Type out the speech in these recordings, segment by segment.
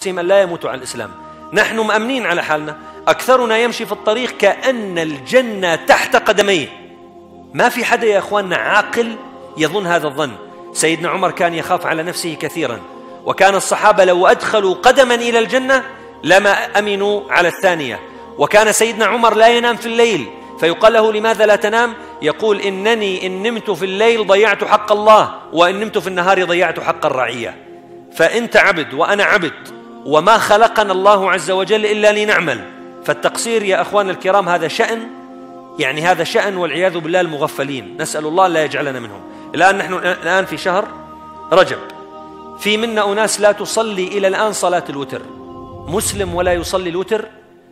أن لا يموتوا على الإسلام. نحن مأمنين على حالنا، أكثرنا يمشي في الطريق كأن الجنة تحت قدميه. ما في حدا يا أخواننا عاقل يظن هذا الظن. سيدنا عمر كان يخاف على نفسه كثيرا، وكان الصحابة لو أدخلوا قدما إلى الجنة لما أمنوا على الثانية. وكان سيدنا عمر لا ينام في الليل، فيقال له لماذا لا تنام؟ يقول إنني إن نمت في الليل ضيعت حق الله، وإن نمت في النهار ضيعت حق الرعية. فأنت عبد وأنا عبد، وما خلقنا الله عز وجل إلا لنعمل. فالتقصير يا أخوان الكرام هذا شأن، يعني هذا شأن والعياذ بالله المغفلين، نسأل الله لا يجعلنا منهم. نحن الآن في شهر رجب، في منا أناس لا تصلي إلى الآن صلاة الوتر. مسلم ولا يصلي الوتر،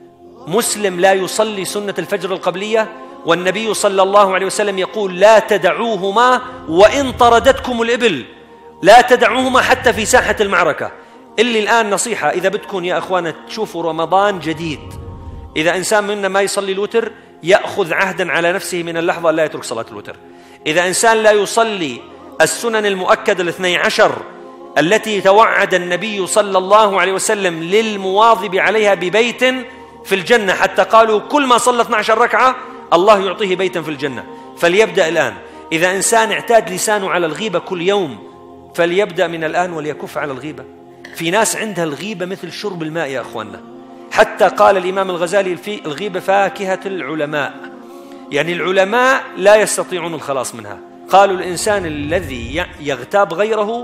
مسلم لا يصلي سنة الفجر القبلية، والنبي صلى الله عليه وسلم يقول لا تدعوهما وإن طردتكم الإبل، لا تدعوهما حتى في ساحة المعركة. اللي الآن نصيحة، إذا بدكم يا أخوانا تشوفوا رمضان جديد، إذا إنسان منا ما يصلي الوتر يأخذ عهدا على نفسه من اللحظة لا يترك صلاة الوتر. إذا إنسان لا يصلي السنن المؤكدة 12 التي توعد النبي صلى الله عليه وسلم للمواظب عليها ببيت في الجنة، حتى قالوا كل ما صلى 12 ركعة الله يعطيه بيتا في الجنة، فليبدأ الآن. إذا إنسان اعتاد لسانه على الغيبة كل يوم فليبدأ من الآن وليكف على الغيبة. في ناس عندها الغيبة مثل شرب الماء يا أخواننا، حتى قال الإمام الغزالي في الغيبة فاكهة العلماء، يعني العلماء لا يستطيعون الخلاص منها. قالوا الإنسان الذي يغتاب غيره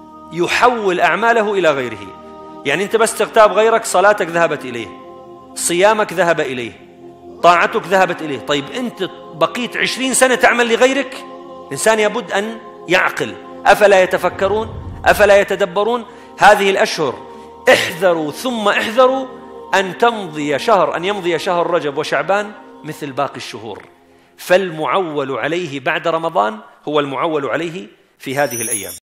يحول أعماله إلى غيره. يعني أنت بس تغتاب غيرك، صلاتك ذهبت إليه، صيامك ذهب إليه، طاعتك ذهبت إليه. طيب أنت بقيت 20 سنة تعمل لغيرك. إنسان يبد أن يعقل. أفلا يتفكرون؟ أفلا يتدبرون؟ هذه الأشهر احذروا ثم احذروا أن يمضي شهر رجب وشعبان مثل باقي الشهور، فالمعول عليه بعد رمضان هو المعول عليه في هذه الأيام.